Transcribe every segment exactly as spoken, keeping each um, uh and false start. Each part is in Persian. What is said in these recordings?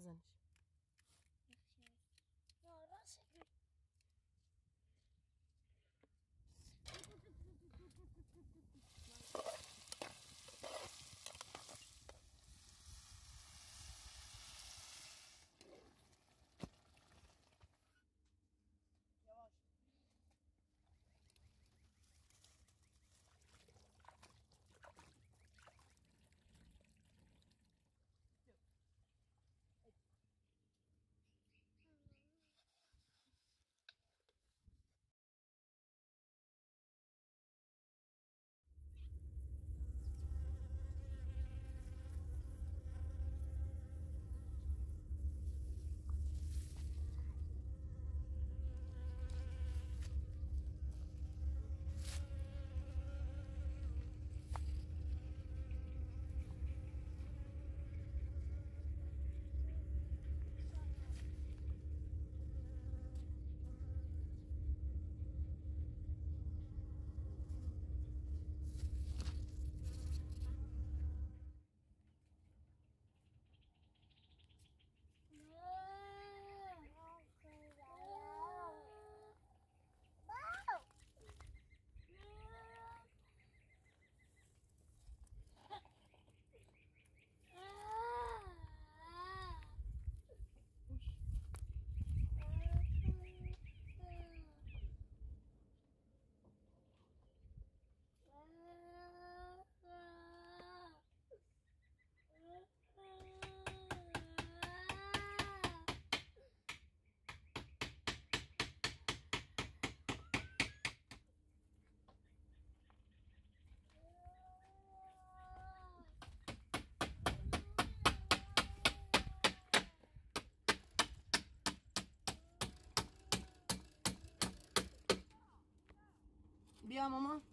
بزنش. بیا ماما.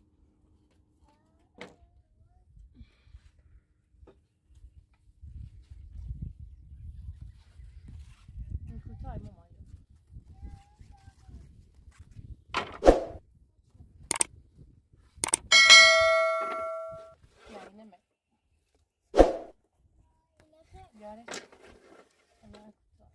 این کوتاه ماما. نه نمی. بیاره. نه کوتاه.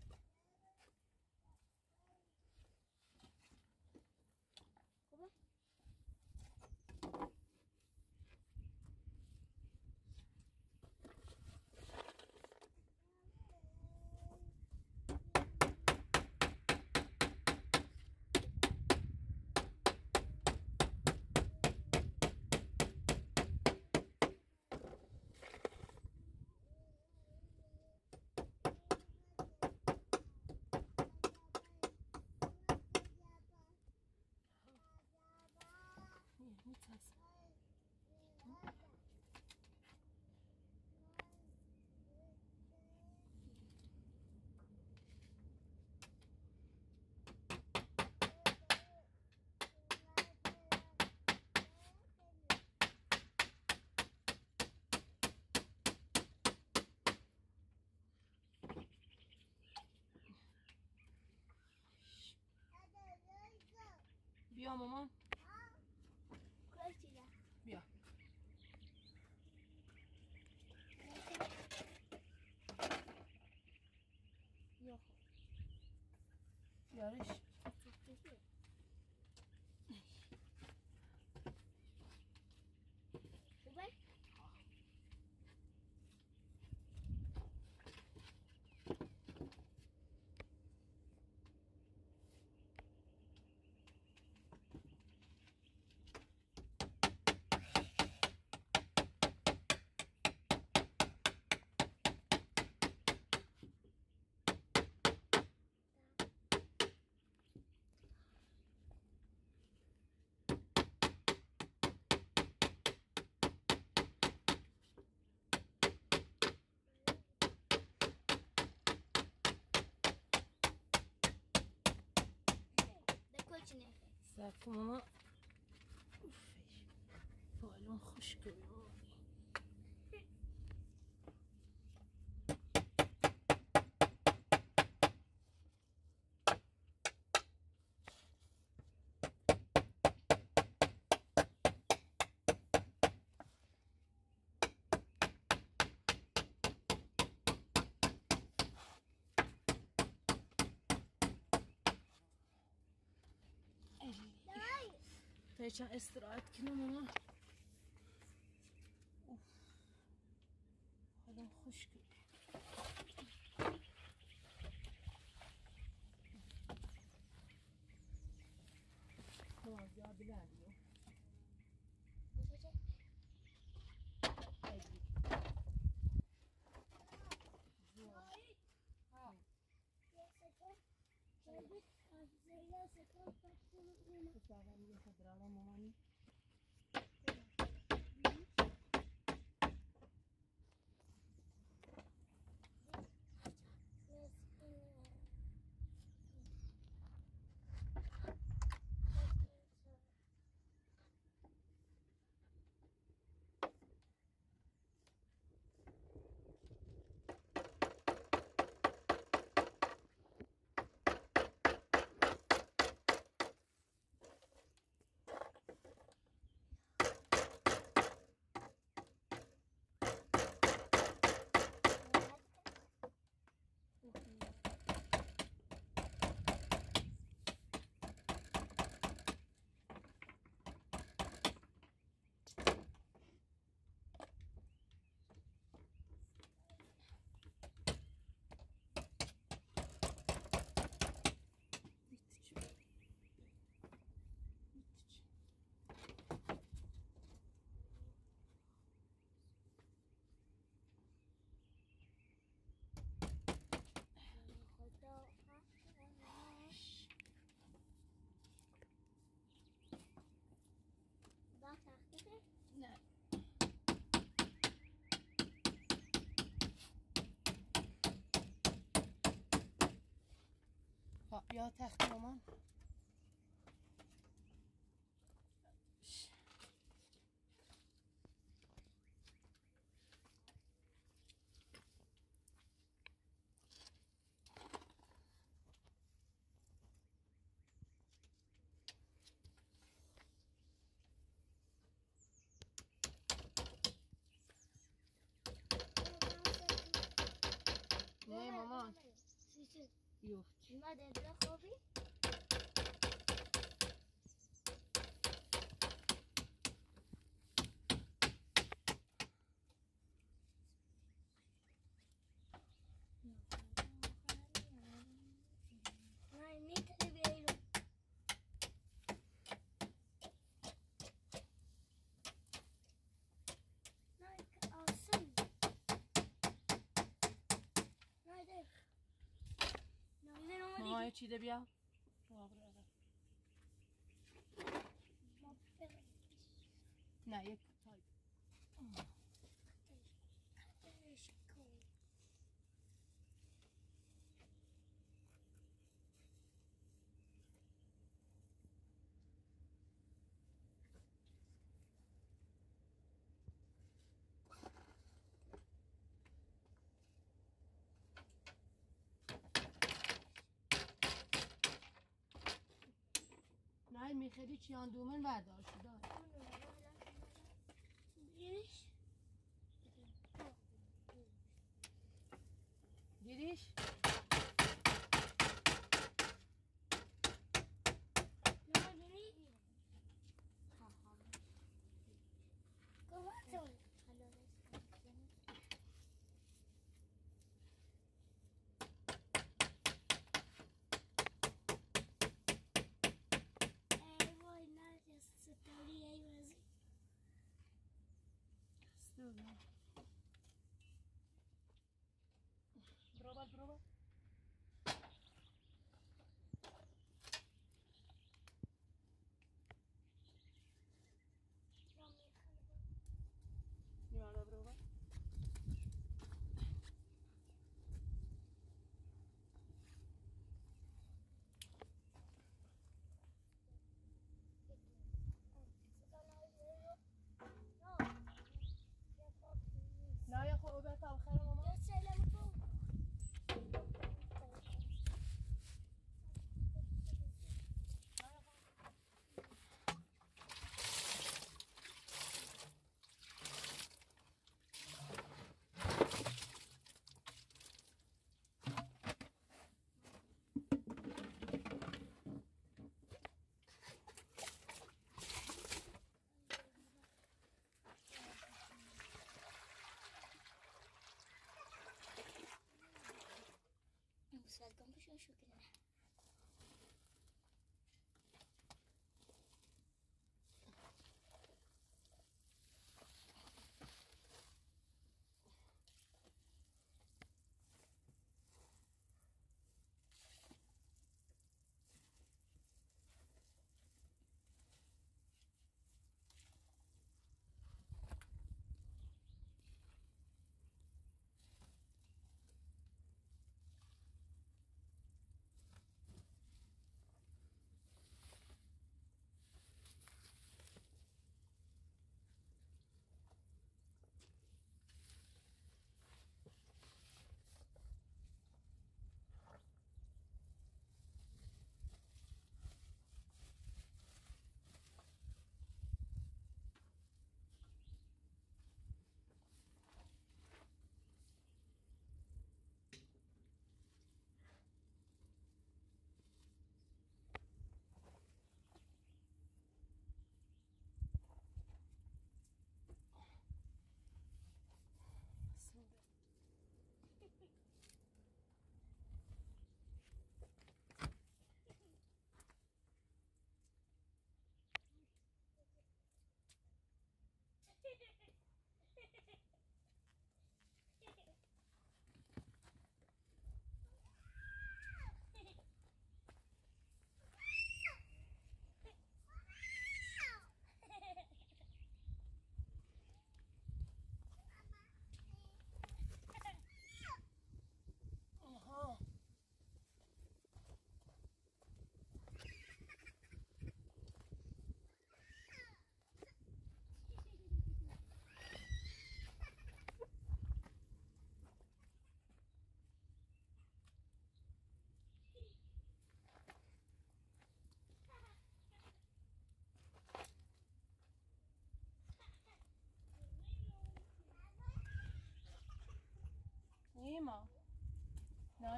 بیا مامان. بیا. بیا. بیارش. ساعت ماما بالون خشکه. تا استراحت کنم مامان. حالا خوش کنم. مامان زیاد بلندیو. Pesava minha cadrala, mamãe. نه خب بیا تخت مامان. نه مامان یفت اومده در خوابی؟ نه میتونی بیاییم نه که آسان نه ده مامان چیده بیا نه یک تایپ نه میخری چیان دومن بردار شده دیدیش؟ دیدیش؟ نه دیدی؟ ها ها کماتون ستوری ای وزی ستوری برو بال برو بال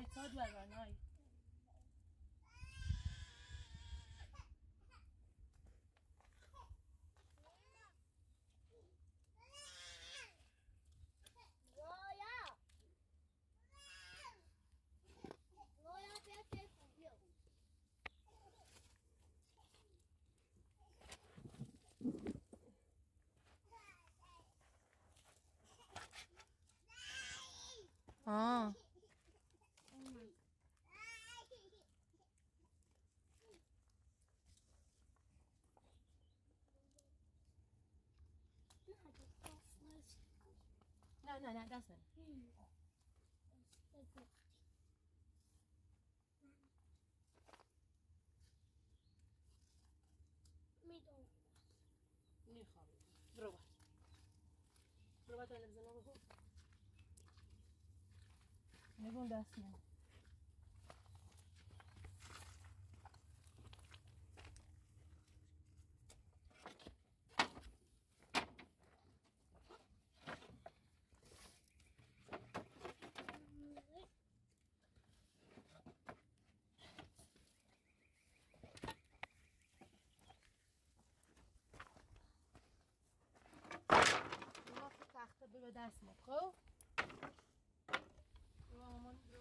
نای تا دو بر نای آه نه نه نه دست بده میخوام برو بات برو بات تلویزیون رو بگو نگون دست نه تخته به دست ما خب برو مامان برو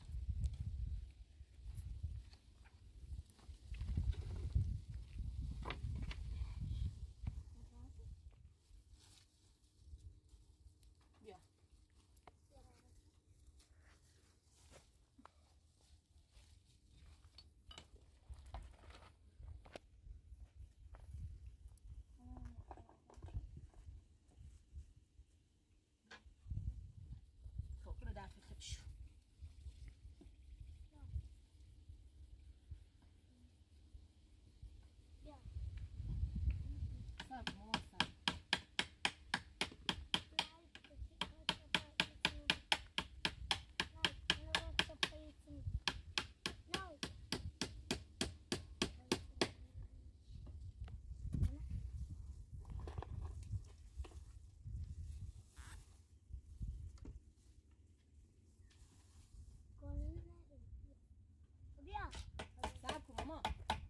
بیا خب برو دفعه خب شو سب مامان سب سب کن مامان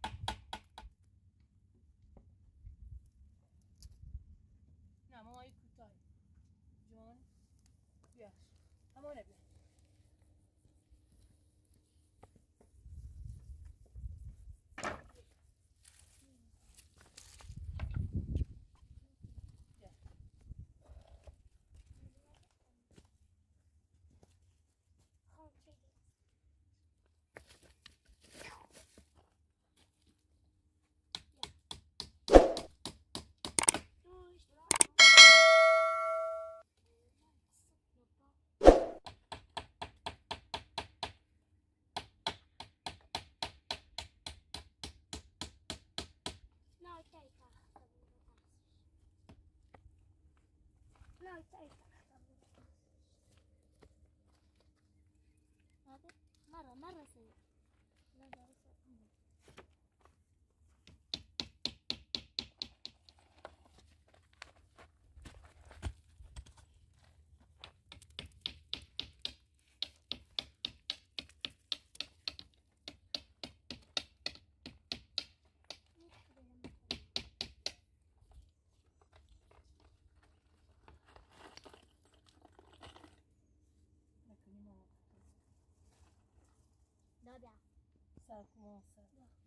نه مامان کوتاه جون بیاش همانه بیا مرة مرة سيء لا لا Dobra. سب کن مامان سب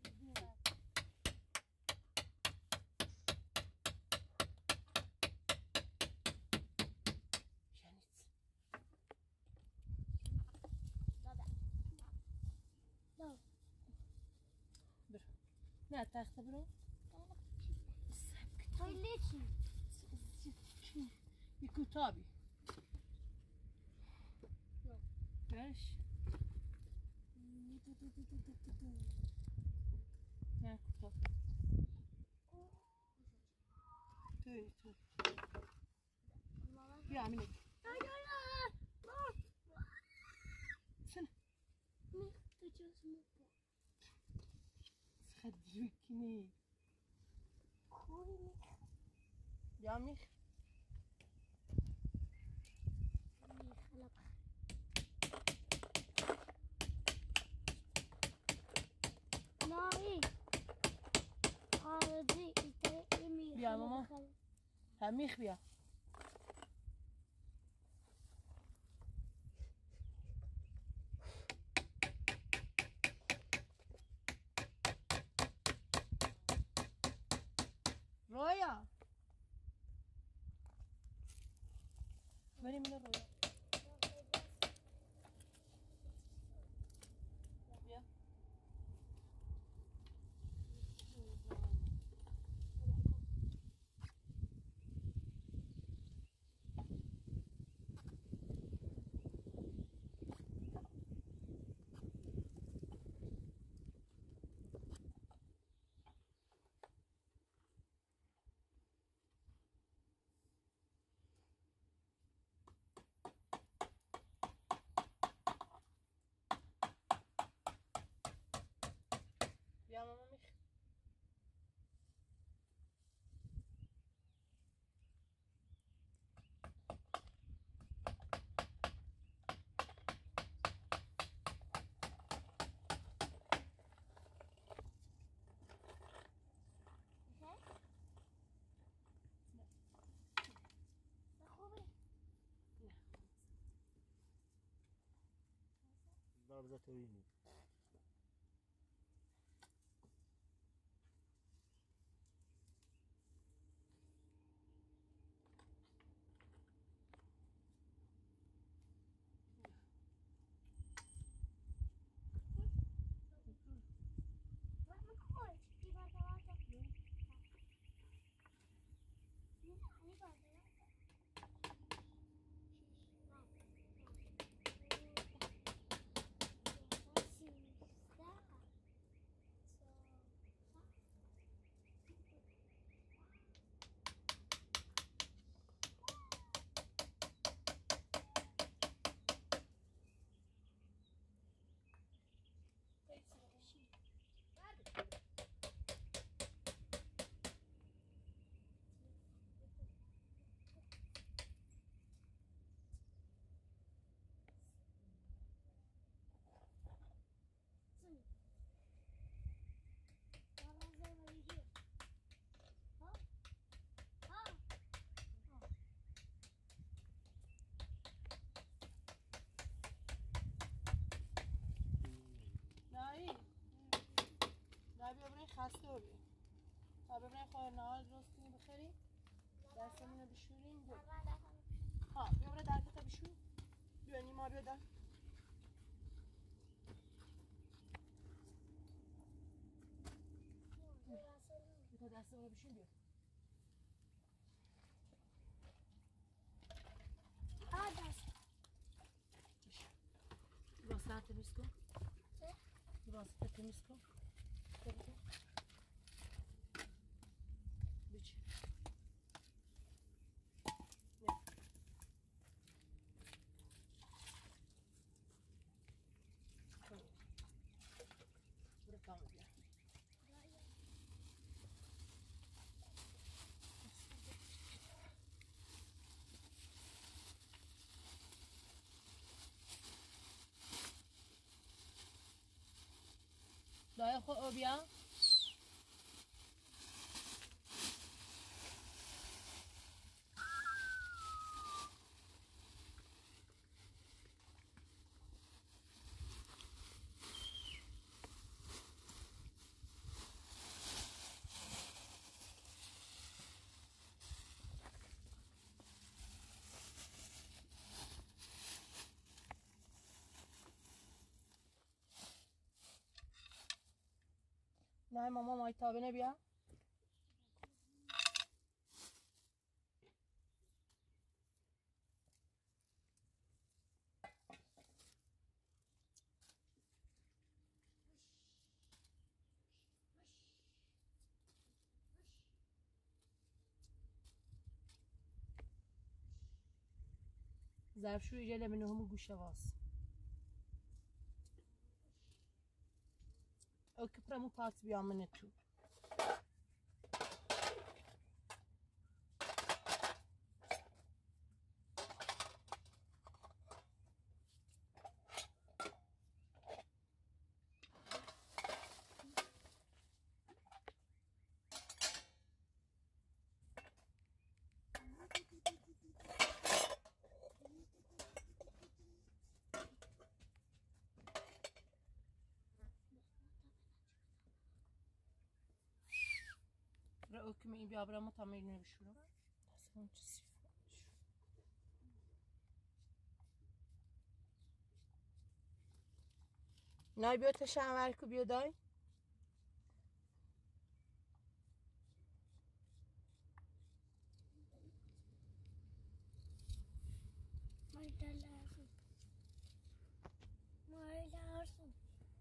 Dobra. برو نه تخته برو سب Toileti. یه کوتابی برش نه کوتاه توی توی بیا امینه سنه خدوکنی بیا میخ آردی ایته میخ بیا ماما هم میخ بیا رویا بریم اینو رویا بیا بیا ماما میخ ضربة تويني خسته و بیم تا ببینیم خواهر نهار درست کنیم بخوریم دستمون رو بشوریم برو ها بیا برو درکتا بشور بیا نیما بیا در بیا تا دستمون رو بشور بیا راستن تمیز کن راستن تمیز کن بچه برو کامل بیا دای خود او بیا نه ماما مایتابه نبیا ظرفشوی جلب نهم گوشه واس او کپرمو پات بیا من تو برای اوکم این بیا برای ما تا میدونه بشورم دستمون چه سیف نای بیا تا شنور کو بیا دای مایده لازم مایده لازم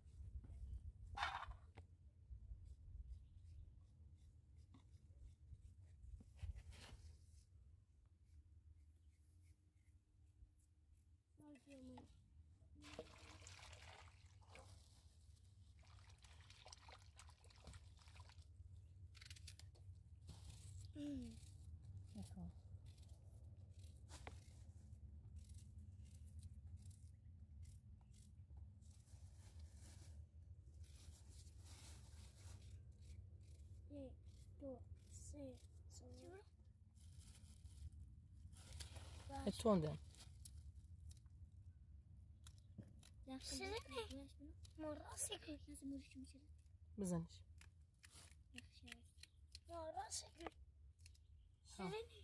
نکن یک دو سه چرا؟ تونده شده ما راستی کنی بزنش ما راستی کنی ها. شده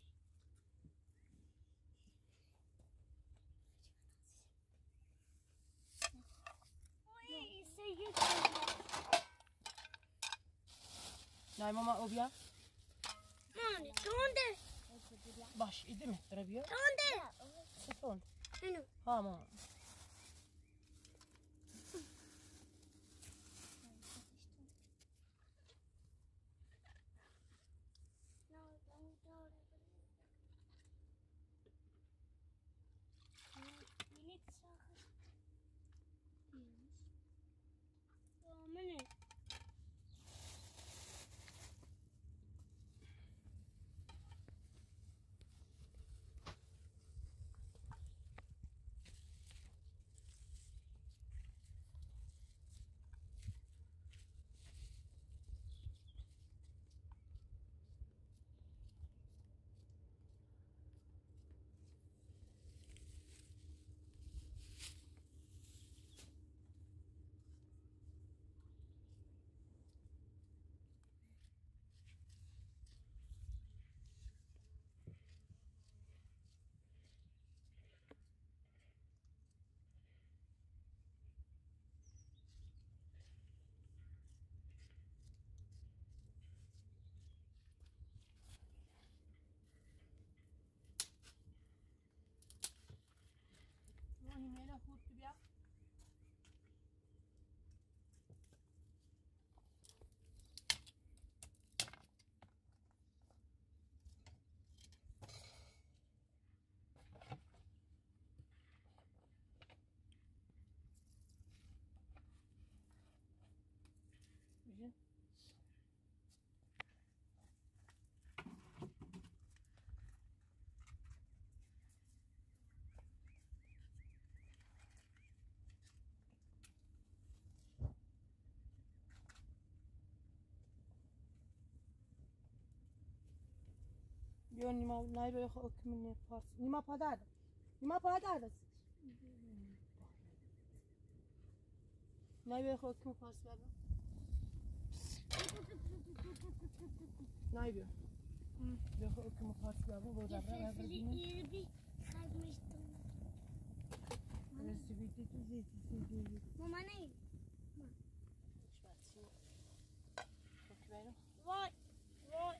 وی سیگه نای ماما او بیا مانه تونده باش ایده مهتره بیا تونده سه تونده اینو ها ماما منه هنا فوت بیا بیا بیا نیما نای روی خود من پاس نیما پادر نیما پادر نای روی خود که پاس بابا نای بیا بیا خود که پاس بابا بود دبر فلفلی خرمشتم رسیبی تو زیت زیت ماما نه وای وای وای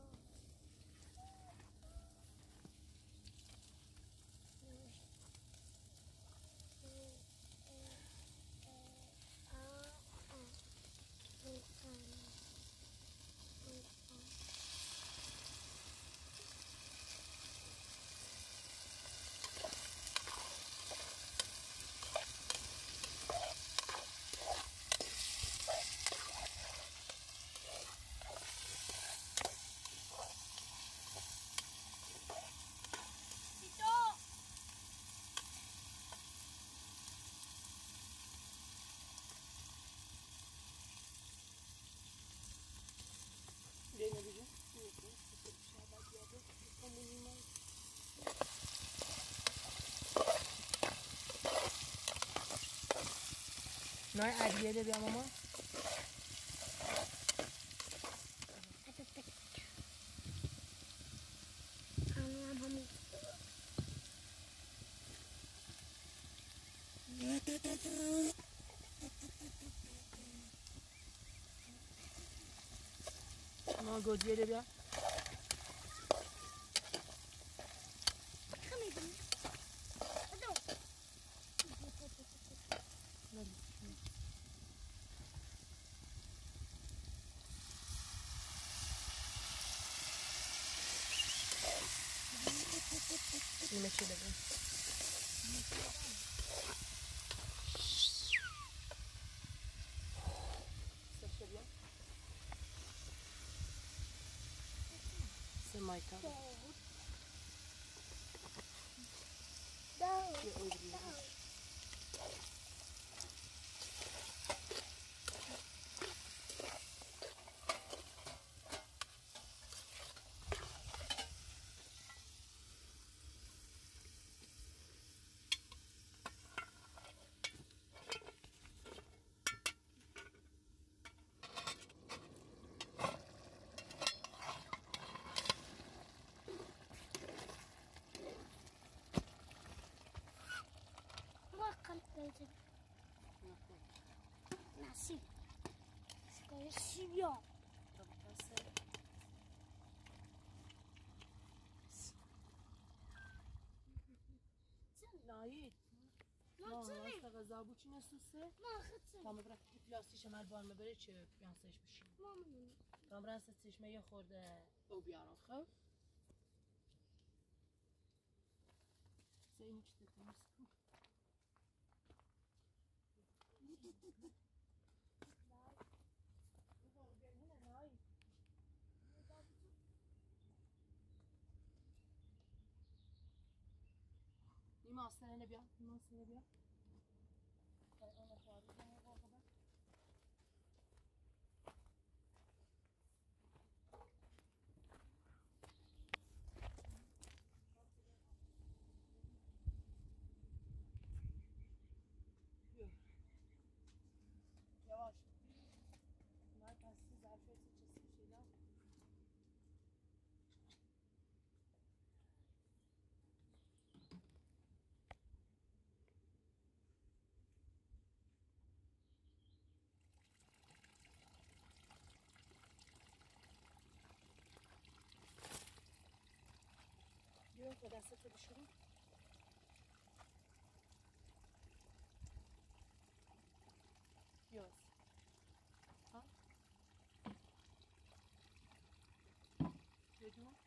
Viene bile. Nói ai đi đây đi mama? آن گودیه بیا خمیدیم بدو نیمه چی بگم سفشه بیا سه مایکا دو یه اوی بگیرم ما قلب بيتنا نسيب سيب يا نایی ما تري واسه غذا بو چی نسوسه ما خدت تا مبرا پلاستیش مال بار مبره چه بیانسش بشیم ما منو تا مبرا چشمه یه خورده او بیارم خب زين كده تمسكوا نیما آستانه بیا نیما آستانه بیا اون خواهد yavaş bunlar pasti zarfı seçilsin şeyler Yok, o da sıkı düşürün. Yok. Ha? Gördün mü?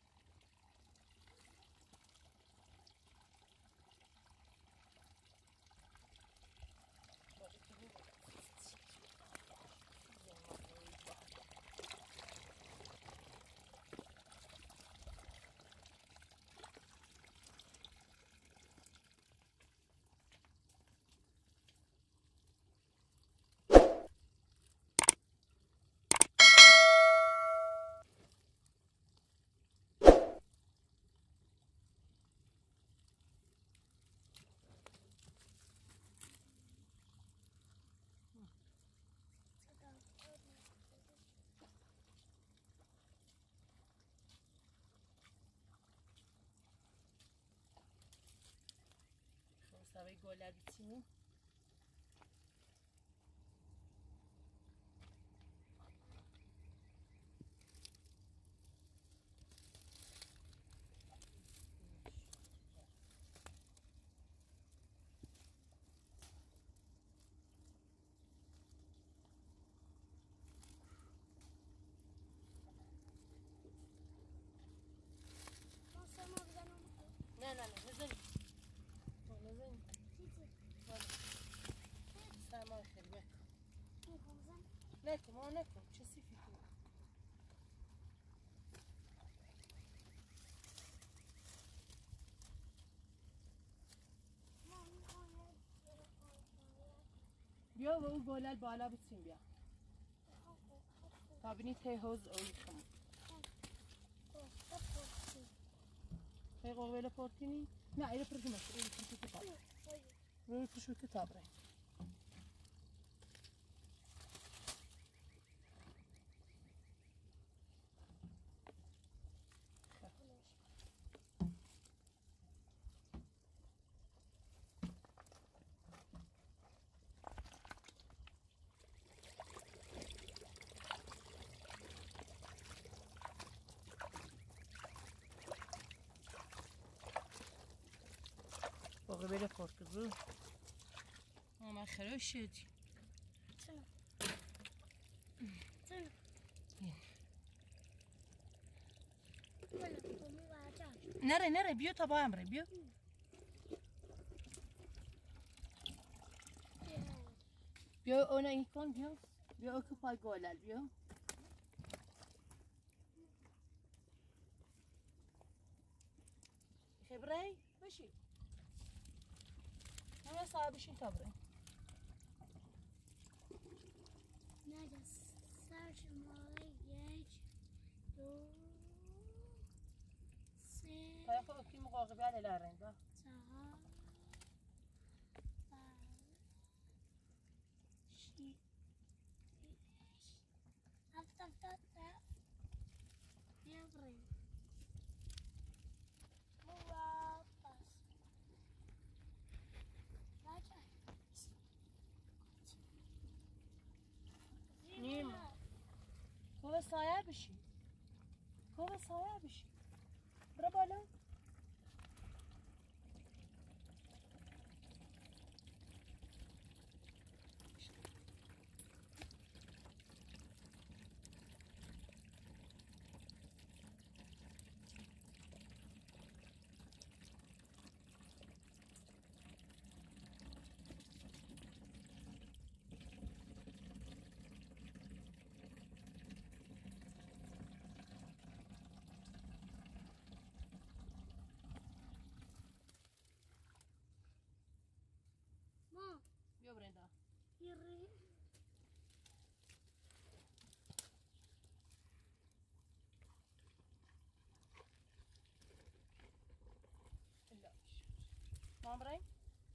Savay goller bitsin. نه نه نه نزنی نزنی سرما خیلی بکن نکن ما نکن چه سیفی کنی بیا و او گلل بالا بترین بیا تا بینی ته حوز اوی خمون خیلی قویل پورتینی نه ایره پرشمش ایره پرشو کتاب ایره پرشو کتاب رای böyle korkudu. Ama خراشت. تنو تنو ولا قومي وعجاج نره نره بیا تا با هم ره بیا. بیا اون این کن بیا. بیا اوکوپای گولل بیا. خبره باشی. همه صاحبشین تا بره. نجس سر شماره یک دو سه تا خب کی مقاقبه علی لرنده. چهار پنج شش هفت هفت هفت بیا بریم واپس راجع نیم. کوه سایه بشی. کوه سایه بشی. برو بالا. ما بیا برنده. يري ما بریم.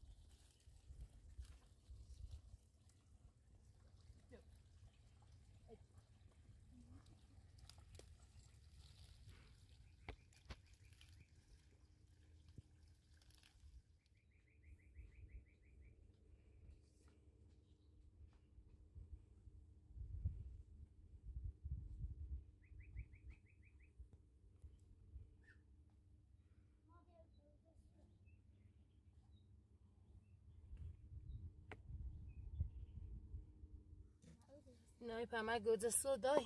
Nej, på mig går det så där.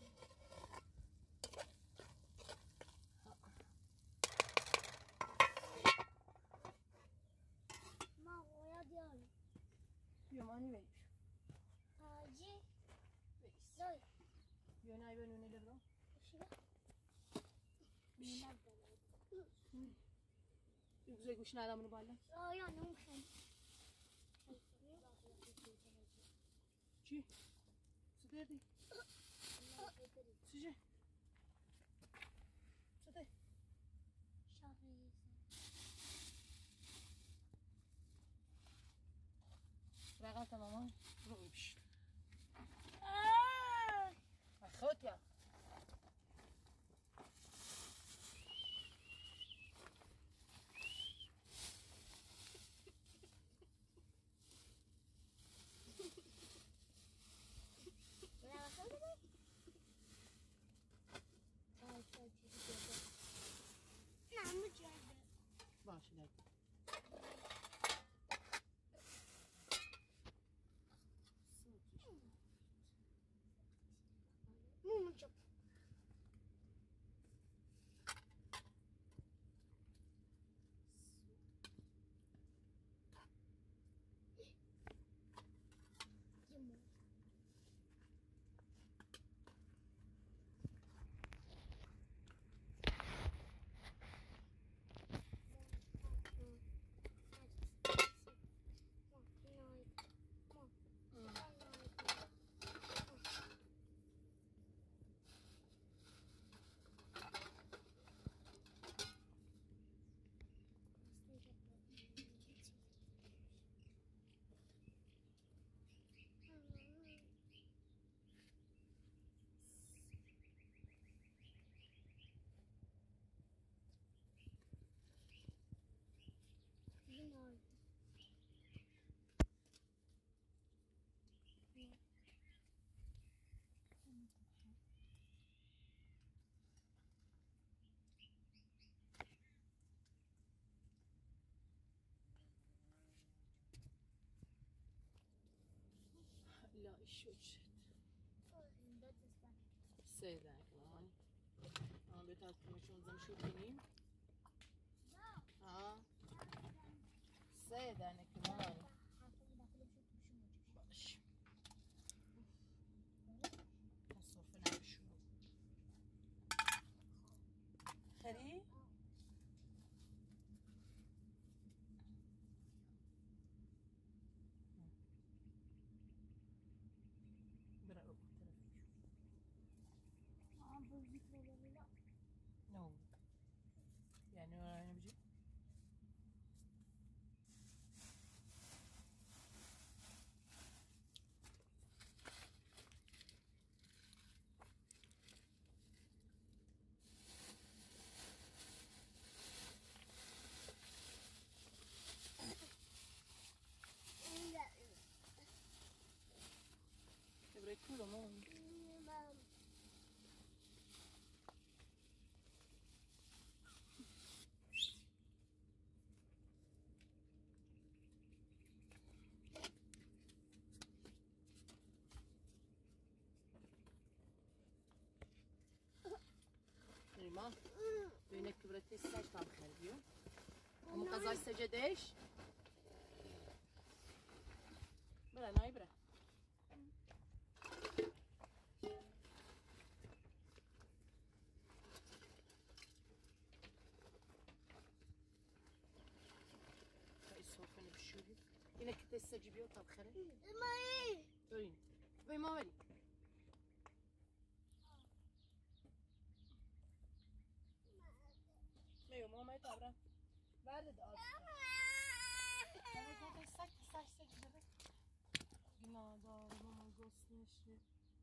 ما ويا ديالي بیا مانی بیش. آجی بیش. دای بیا نه بیا نونه لبرا. شو یه گوش ندامونو بالا. آیا نمیخوام چی؟ چی دردی؟ چیه؟ چی ده؟ شاقی رقم تماما رو بیش. آه خود یا باشه لگه. شد این دو تستن سه دنه کمان آن به تا کمشون زمشو کنیم ها سه دنه کمان باش مصرف نبشو خری؟ برا رو طرفش آم بوزیت رو ببینم نه یعنی ورای نبجی برای کولو مون ما بینه که برای تیست ساش تام خیلیو همون قضای سجدهش برا نای برا خیلی صوفه نبشوری اینه که تیست سجبیو تام خیلی مایی ببین ببین ما بری میو ما مای تابرم ورد آب سگ سگ سگ سگ بره گنا دار ماما گوست نشه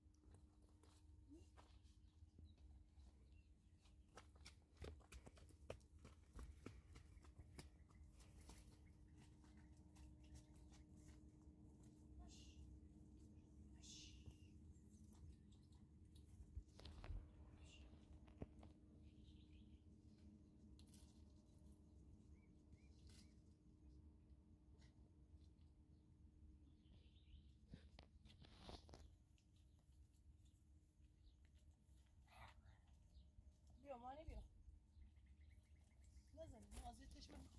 بیا مانی بیا نزن نازیتش من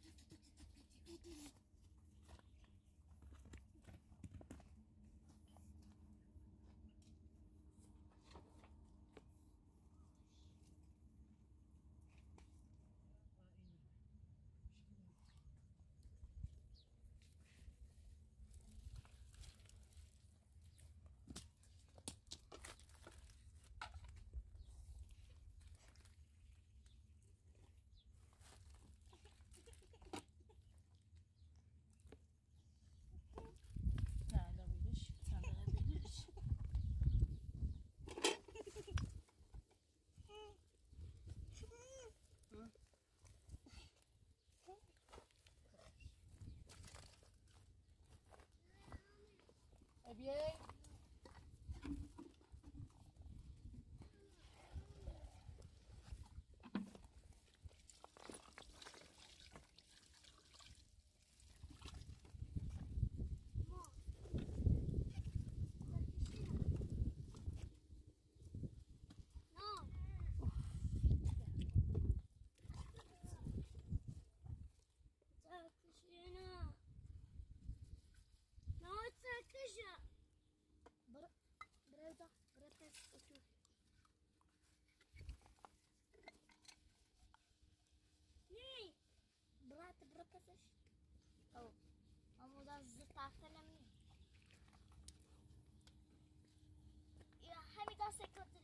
بیای برکسش او اما دا زد تاکتنم نی یا همی دا سکت